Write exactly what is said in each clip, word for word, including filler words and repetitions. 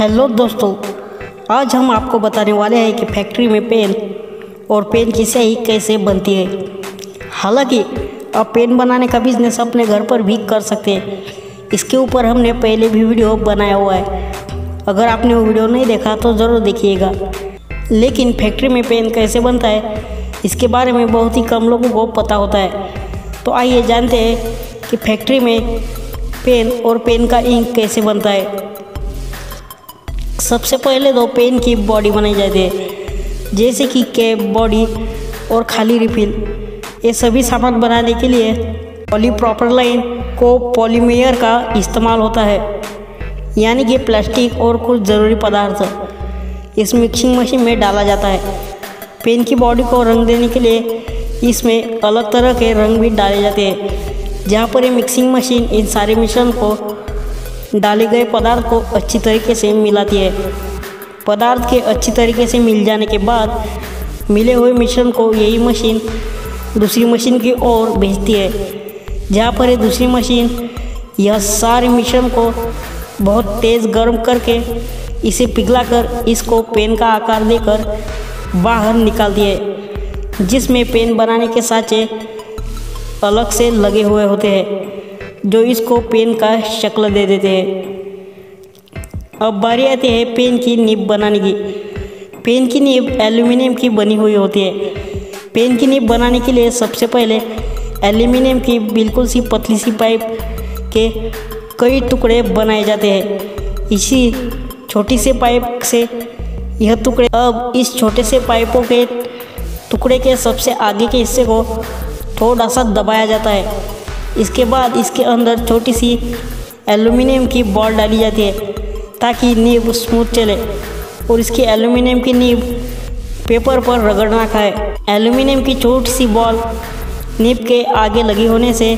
Hello दोस्तों, आज हम आपको बताने वाले हैं कि फैक्ट्री में पेन और पेन की स्याही कैसे बनती है। हालांकि आप पेन बनाने का बिजनेस अपने घर पर भी कर सकते हैं। इसके ऊपर हमने पहले भी वीडियो बनाया हुआ है, अगर आपने वो वीडियो नहीं देखा तो ज़रूर देखिएगा। लेकिन फैक्ट्री में पेन कैसे बनता है इसके बारे में बहुत ही कम लोगों को पता होता है। तो आइए जानते हैं कि फैक्ट्री में पेन और पेन का इंक कैसे बनता है। सबसे पहले तो पेन की बॉडी बनाई जाती है, जैसे कि कैप, बॉडी और खाली रिफिल। ये सभी सामान बनाने के लिए पॉलीप्रोपिलीन को पॉलीमेयर का इस्तेमाल होता है, यानी कि प्लास्टिक और कुछ ज़रूरी पदार्थ इस मिक्सिंग मशीन में डाला जाता है। पेन की बॉडी को रंग देने के लिए इसमें अलग तरह के रंग भी डाले जाते हैं, जहाँ पर ये मिक्सिंग मशीन इन सारे मिश्रण को डाले गए पदार्थ को अच्छी तरीके से मिलाती है। पदार्थ के अच्छी तरीके से मिल जाने के बाद मिले हुए मिश्रण को यही मशीन दूसरी मशीन की ओर भेजती है, जहाँ पर ये दूसरी मशीन यह सारे मिश्रण को बहुत तेज़ गर्म करके इसे पिघलाकर इसको पेन का आकार देकर बाहर निकालती है, जिसमें पेन बनाने के साँचे अलग से लगे हुए होते हैं जो इसको पेन का शक्ल दे देते हैं। अब बारी आती है पेन की निब बनाने की। पेन की निब एल्यूमिनियम की बनी हुई होती है। पेन की निब बनाने के लिए सबसे पहले एल्यूमिनियम की बिल्कुल सी पतली सी पाइप के कई टुकड़े बनाए जाते हैं। इसी छोटी से पाइप से यह टुकड़े अब इस छोटे से पाइपों के टुकड़े के सबसे आगे के हिस्से को थोड़ा सा दबाया जाता है। इसके बाद इसके अंदर छोटी सी एल्यूमिनियम की बॉल डाली जाती है ताकि नीब स्मूथ चले और इसकी एल्यूमिनियम की नीब पेपर पर रगड़ ना खाए। एल्यूमिनियम की छोटी सी बॉल नीब के आगे लगी होने से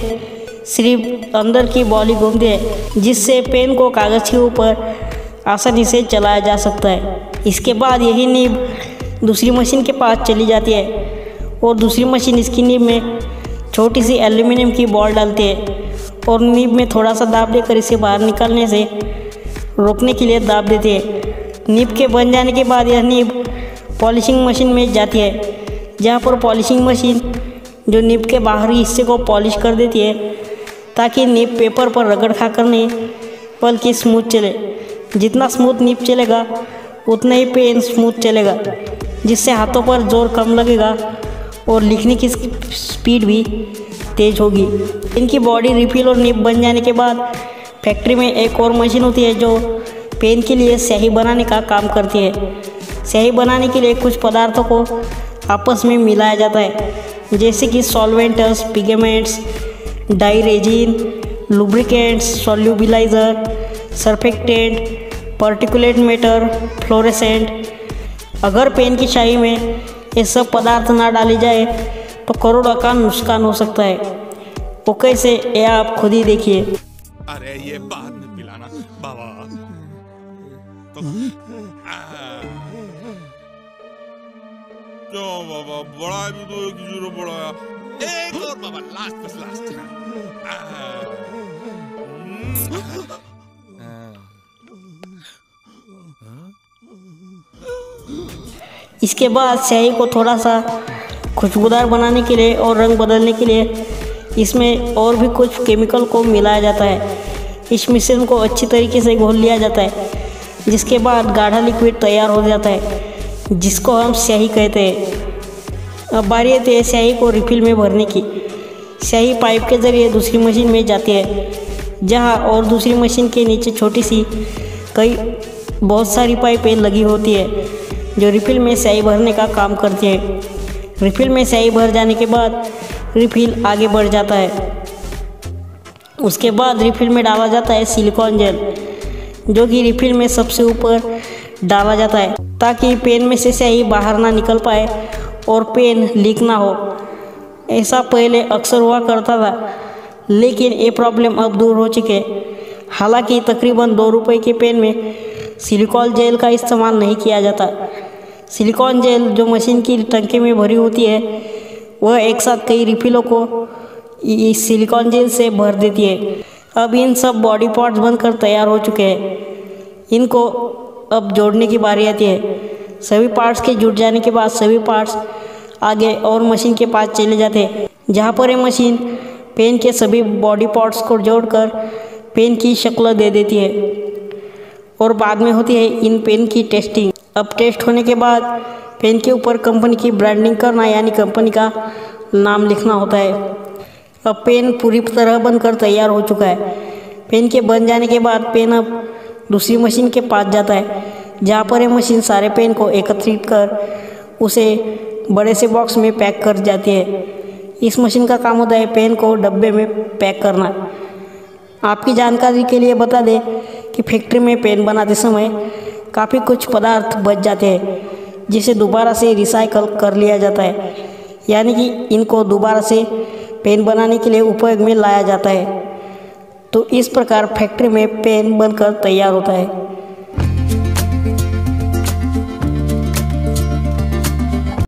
सिर्फ अंदर की बॉल ही घूमती है, जिससे पेन को कागज़ के ऊपर आसानी से चलाया जा सकता है। इसके बाद यही नीब दूसरी मशीन के पास चली जाती है और दूसरी मशीन इसकी नीब में छोटी सी एल्यूमिनियम की बॉल डालती है और नीब में थोड़ा सा दाब देकर इसे बाहर निकालने से रोकने के लिए दाब देती है। नीब के बन जाने के बाद यह नीब पॉलिशिंग मशीन में जाती है, जहाँ पर पॉलिशिंग मशीन जो नीब के बाहरी हिस्से को पॉलिश कर देती है ताकि नीब पेपर पर रगड़ खा कर नहीं बल्कि स्मूथ चले। जितना स्मूथ नीब चलेगा उतना ही पेन स्मूथ चलेगा, जिससे हाथों पर जोर कम लगेगा और लिखने की स्पीड भी तेज़ होगी। इनकी बॉडी रिफिल और निब बन जाने के बाद फैक्ट्री में एक और मशीन होती है जो पेन के लिए स्याही बनाने का काम करती है। स्याही बनाने के लिए कुछ पदार्थों को आपस में मिलाया जाता है, जैसे कि solvents, pigments, dye resin, lubricants, solubilizer, surfactant, particulate matter, fluorescent. अगर पेन की स्याही में ये सब पदार्थ ना डाले जाए तो करोड़ों का नुकसान हो सकता है। वो कैसे, ये आप खुद ही देखिए। अरे ये बाद में पिलाना बाबा। तो क्यों बाबा, बड़ा भी तो एक जीरो बढ़ाया। एक और बाबा, लास्ट बस लास्ट। इसके बाद स्याही को थोड़ा सा खुशबूदार बनाने के लिए और रंग बदलने के लिए इसमें और भी कुछ केमिकल को मिलाया जाता है। इस मिश्रण को अच्छी तरीके से घोल लिया जाता है, जिसके बाद गाढ़ा लिक्विड तैयार हो जाता है, जिसको हम स्याही कहते हैं। अब बारी आती है स्याही को रिफिल में भरने की। स्याही पाइप के ज़रिए दूसरी मशीन में जाती है, जहाँ और दूसरी मशीन के नीचे छोटी सी कई बहुत सारी पाइपें लगी होती है जो रिफिल में स्याही भरने का काम करती है। रिफिल में स्याही भर जाने के बाद रिफिल आगे बढ़ जाता है। उसके बाद रिफिल में डाला जाता है सिलिकॉन जेल, जो कि रिफिल में सबसे ऊपर डाला जाता है ताकि पेन में से स्याही बाहर ना निकल पाए और पेन लीक ना हो। ऐसा पहले अक्सर हुआ करता था, लेकिन ये प्रॉब्लम अब दूर हो चुकी है। हालांकि तकरीबन दो रुपये के पेन में सिलिकॉन जेल का इस्तेमाल नहीं किया जाता। सिलिकॉन जेल जो मशीन की टंकी में भरी होती है, वह एक साथ कई रिफिलों को इस सिलिकॉन जेल से भर देती है। अब इन सब बॉडी पार्ट्स बनकर तैयार हो चुके हैं। इनको अब जोड़ने की बारी आती है। सभी पार्ट्स के जुड़ जाने के बाद सभी पार्ट्स आगे और मशीन के पास चले जाते हैं, जहाँ पर ये मशीन पेन के सभी बॉडी पार्ट्स को जोड़कर पेन की शक्ल दे देती है और बाद में होती है इन पेन की टेस्टिंग। अब टेस्ट होने के बाद पेन के ऊपर कंपनी की ब्रांडिंग करना यानी कंपनी का नाम लिखना होता है। अब पेन पूरी तरह बनकर तैयार हो चुका है। पेन के बन जाने के बाद पेन अब दूसरी मशीन के पास जाता है, जहाँ पर ये मशीन सारे पेन को एकत्रित कर उसे बड़े से बॉक्स में पैक कर जाती है। इस मशीन का काम होता है पेन को डब्बे में पैक करना। आपकी जानकारी के लिए बता दें कि फैक्ट्री में पेन बनाते समय काफ़ी कुछ पदार्थ बच जाते हैं, जिसे दोबारा से रिसाइकल कर लिया जाता है, यानी कि इनको दोबारा से पेन बनाने के लिए उपयोग में लाया जाता है। तो इस प्रकार फैक्ट्री में पेन बनकर तैयार होता है।